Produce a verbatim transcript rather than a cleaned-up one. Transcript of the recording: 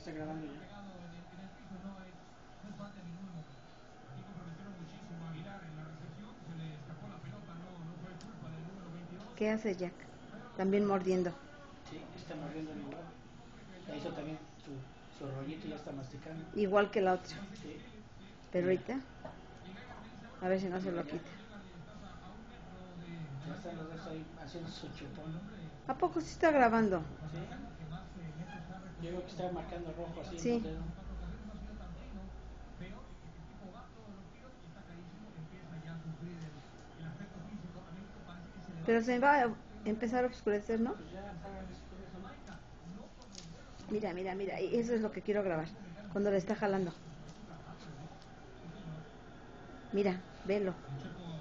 está grabando ya. ¿Qué hace Jack? También mordiendo. Sí, está mordiendo igual. Ya hizo también su, su rollito y ya está masticando. Igual que la otra. Sí. Pero Mira. ahorita, a ver si no se Mira, lo ya. quita. Ya están los dos ahí haciendo su chupón. ¿A poco sí está grabando? Sí. Yo creo que está marcando rojo así en Sí. el dedo. Pero se va a empezar a oscurecer, ¿no? Pues ya para después de eso. Mira, mira, mira. Y eso es lo que quiero grabar. Cuando le está jalando. Mira, velo.